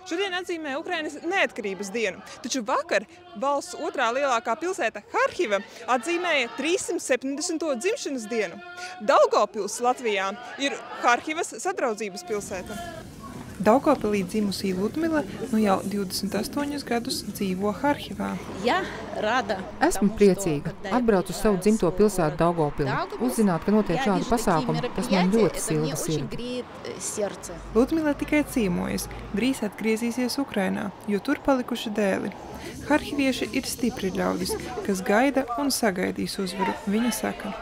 Šodien atzīmē Ukrainas neatkarības dienu, taču vakar valsts otrā lielākā pilsēta Harkiva atzīmēja 370. dzimšanas dienu. Daugavpils Latvijā ir Harkivas sadraudzības pilsēta. Daugavpilī dzimusī Ludmila nu jau 28 gadus dzīvo Harkivā. Esmu priecīga. Atbraucu uz savu dzimto pilsētu Daugavpili. Uzzināt, ka notiek šādi pasākumi, tas man ļoti silda sirdi. Ludmila tikai cīmojas, drīz atgriezīsies Ukrainā, jo tur palikuši dēli. Harkivieši ir stipri ļaudis, kas gaida un sagaidīs uzvaru, viņa saka.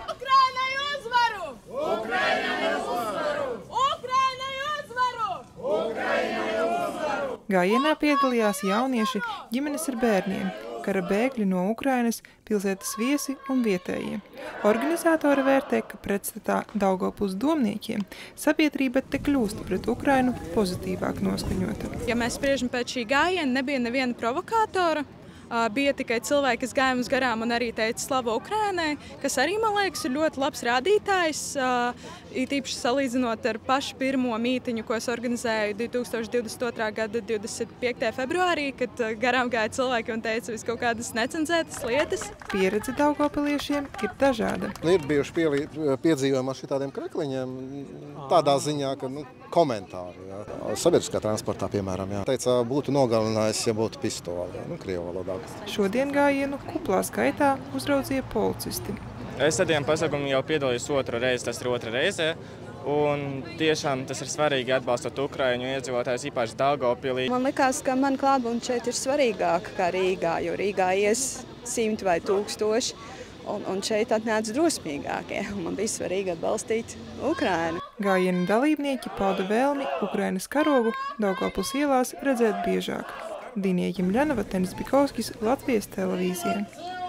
Gājienā piedalījās jaunieši, ģimenes ar bērniem, kara bēgļi no Ukrainas, pilsētas viesi un vietējie. Organizatori vērtē, ka pretstatā Daugavpils domniekiem sabiedrība te kļūst pret Ukrainu pozitīvāk noskaņota. Ja mēs spriežam pēc šī gājiena, nebija neviena provokātora. Bija tikai cilvēki, kas gāja mums garām un arī teica Slava Ukrainai, kas arī, man liekas, ir ļoti labs rādītājs. Īpaši salīdzinot ar pašu pirmo mītiņu, ko es organizēju 2022. gada 25. februārī, kad garām gāja cilvēki un teica vis kaut kādas necenzētas lietas. Pieredze daugavpiliešiem ir dažāda. Ir bijuši piedzīvojumi ar šitādiem krekliņiem, tādā ziņā, ka komentāri. Jā. Sabiedriskā transportā, piemēram, jā. Teica, būtu nogalinājis, ja būtu pistoli, krievu valodā. Šodien gājienu kuplā skaitā uzraudzīja policisti. Es tādiem pasākumiem jau piedalījos otru reizi, tas ir otra reize. Un tiešām tas ir svarīgi atbalstot Ukraiņu iedzīvotājus, īpaši Daugavpilī. Man likās, ka man klātbūtne šeit ir svarīgāka kā Rīgā, jo Rīgā ies 100 vai 1000. Un šeit atnāca drosmīgākie. Man bija svarīgi atbalstīt Ukrainu. Gājiena dalībnieki pauda vēlmi Ukrainas karogu Daugavpils ielās redzēt biežāk. Dīnija Jemļanova, Tenis Bikovskis, Latvijas televīzija.